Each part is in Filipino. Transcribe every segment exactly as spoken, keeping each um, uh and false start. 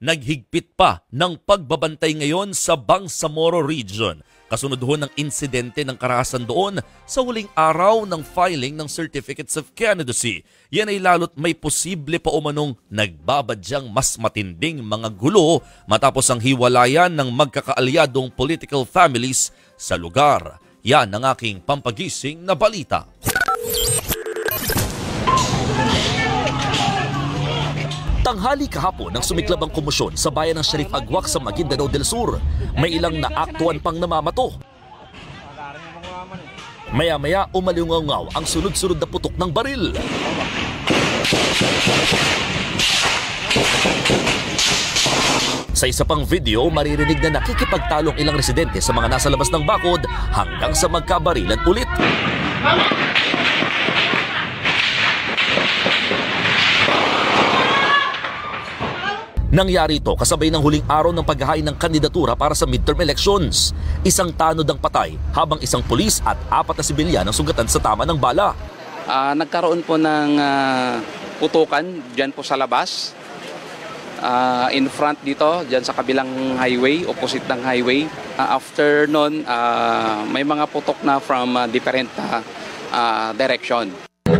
Naghigpit pa ng pagbabantay ngayon sa Bangsamoro Region. Kasunod ho ng insidente ng karahasan doon sa huling araw ng filing ng Certificates of Candidacy. Yan ay lalo't may posible pa umanong nagbabadyang mas matinding mga gulo matapos ang hiwalayan ng magkakaalyadong political families sa lugar. Yan ang aking pampagising na balita. Tanghali kahapon nang sumiklab ang komosyon sa bayan ng Sharif Agwak sa Maguindanao del Sur. May ilang naaktuan pang namamato. Maya-maya umalingaw ang sunod-sunod na putok ng baril. Sa isa pang video, maririnig na nakikipagtalong ilang residente sa mga nasa labas ng bakod hanggang sa magkabarilan ulit. Nangyari ito kasabay ng huling araw ng paghahain ng kandidatura para sa midterm elections. Isang tanod ang patay habang isang pulis at apat na sibilyan ang sugatan sa tama ng bala. Uh, nagkaroon po ng uh, putukan dyan po sa labas. Uh, in front dito, dyan sa kabilang highway, opposite ng highway. Uh, after nun, uh, may mga putok na from uh, different uh, uh, direction.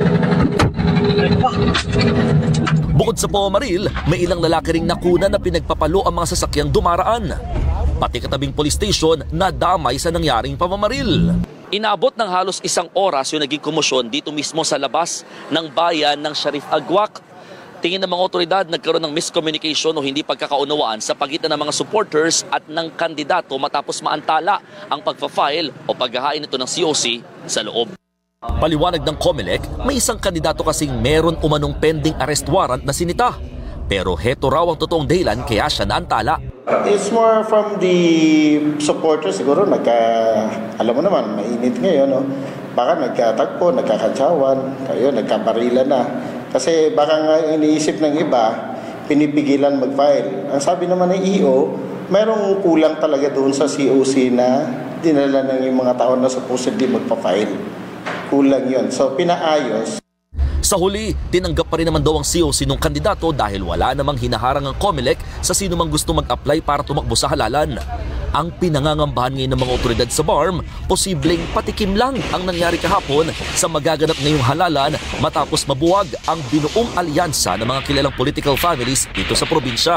Bukod sa pumaril, may ilang lalaki ring nakuna na pinagpapalo ang mga sasakyang dumaraan. Pati katabing police station na damay sa nangyaring pamamaril. Inabot ng halos isang oras yung naging komosyon dito mismo sa labas ng bayan ng Sharif Agwak. Tingin ng mga otoridad nagkaroon ng miscommunication o hindi pagkakaunawaan sa pagitan ng mga supporters at ng kandidato matapos maantala ang pagpa-file o paghahain nito ng C O C sa loob. Paliwanag ng COMELEC, may isang kandidato kasing meron umanong pending arrest warrant na sinita. Pero heto raw ang totoong dahilan kaya siya naantala. It's more from the supporters siguro. Nagka, alam mo naman, mainit ngayon. No? Baka nagkatagpo, nagkakatsawan, kayo, nagkabarilan na. Kasi baka nga iniisip ng iba, pinipigilan mag-file. Ang sabi naman ng E O, mayroong kulang talaga doon sa C O C na dinala ng yung mga tao na supposedly magpa-file. Kulang yun. So, pinaayos. Sa huli, tinanggap pa rin naman daw ang C O C ng kandidato dahil wala namang hinaharang ang COMELEC sa sino mang gusto mag-apply para tumakbo sa halalan. Ang pinangangambahan ngayon ng mga otoridad sa B A R M, posibleng patikim lang ang nangyari kahapon sa magaganap ngayong halalan matapos mabuwag ang binuong alyansa ng mga kilalang political families dito sa probinsya.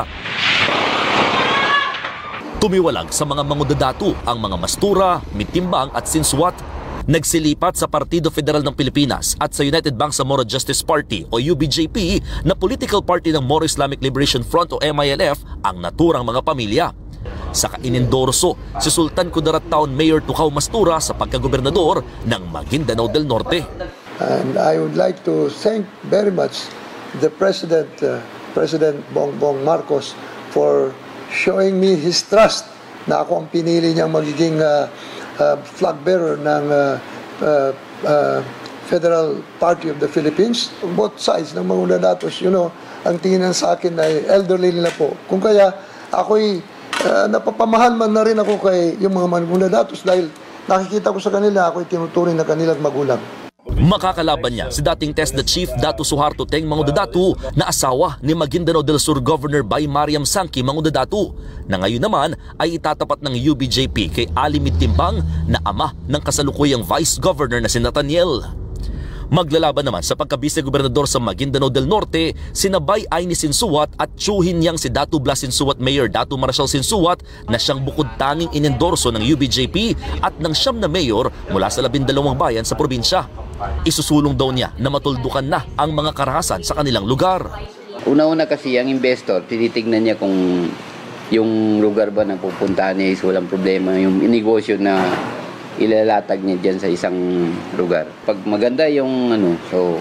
Tumiwalag sa mga mangudadato ang mga Mastura, Mitimbang at Sinsuat. Nagsilipat sa Partido Federal ng Pilipinas at sa United Bangsamoro Justice Party o U B J P na political party ng Moro Islamic Liberation Front o M I L F ang naturang mga pamilya. Saka inendorso si Sultan Kudarat Town Mayor Tukaw Mastura sa pagkagobernador ng Maguindanao del Norte. And I would like to thank very much the President, uh, President Bongbong Marcos for showing me his trust na ako ang pinili niyang magiging uh, Uh, flag bearer ng uh, uh, uh, Federal Party of the Philippines. Both sides ng mga unadatos, you know, ang tingin sa akin ay elderly nila po. Kung kaya ako'y uh, napapamahal man na rin ako kay yung mga unadatos dahil nakikita ko sa kanila, ako'y tinuturing na kanilang magulang. Makakalaban niya si dating TESDA Chief Datu Suharto Teng Mangudadatu na asawa ni Maguindanao del Sur Governor Bay Mariam Sangki Mangudadatu na ngayon naman ay itatapat ng U B J P kay Ali Mitimbang na ama ng kasalukuyang Vice Governor na si Nathaniel. Maglalaban naman sa pagka-vice-gobernador sa Maguindanao del Norte sina Bay Aini Sinsuat at tiyuhin niyang si Datu Blas Sinsuat Mayor Datu Marshal Sinsuat na siyang bukod tanging inendorso ng U B J P at ng siyam na mayor mula sa labindalawang bayan sa probinsya. Isusulong daw niya na matuldukan na ang mga karahasan sa kanilang lugar. Una-una kasi ang investor, tinitignan niya kung yung lugar ba na pupuntahan niya is walang problema, yung negosyo na ilalatag niya dyan sa isang lugar. Pag maganda yung ano, so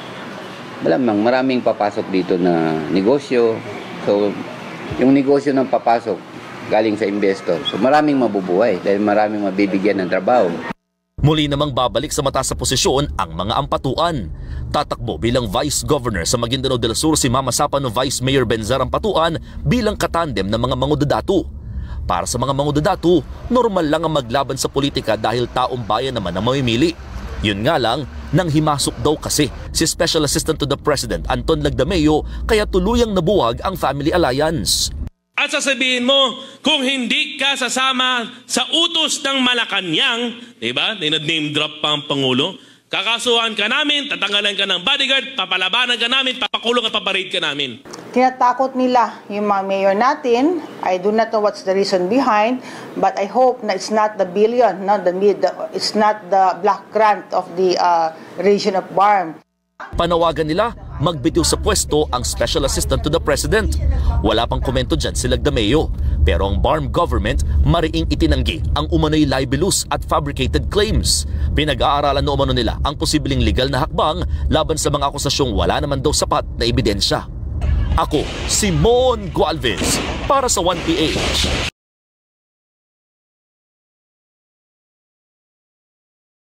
malamang maraming papasok dito na negosyo. So yung negosyo ng papasok galing sa investor. So maraming mabubuhay dahil maraming mabibigyan ng trabaho. Muli namang babalik sa mataas sa posisyon ang mga ampatuan. Tatakbo bilang Vice Governor sa Maguindanao del Sur si Mama Sapano Vice Mayor Benzar Ampatuan bilang katandem ng mga mangudadato. Para sa mga mangudadato, normal lang ang maglaban sa politika dahil taong bayan naman ang mamimili. Yun nga lang, nang himasok daw kasi si Special Assistant to the President Anton Lagdameo kaya tuluyang nabuwag ang Family Alliance. at sasabihin mo kung hindi ka sasama sa utos ng Malacanang, diba? Name drop pa ang Pangulo. Kakasuhan ka namin, tatanggalan ka ng bodyguard, papalabanan ka namin, papakulong at paparade ka namin. Tinatakot nila yung mga mayor natin. I do not know what's the reason behind, but I hope na it's not the billion, no, the, the it's not the black grant of the uh, region of B A R M. Panawagan nila magbitiw sa pwesto ang Special Assistant to the President. Wala pang komento dyan si Lagdameo. Pero ang B A R M government mariing itinanggi ang umano'y libelous at fabricated claims. Pinag-aaralan na umano nila ang posibleng legal na hakbang laban sa mga akusasyong wala naman daw sapat na ebidensya. Ako, si Mon Gualvez para sa one P H.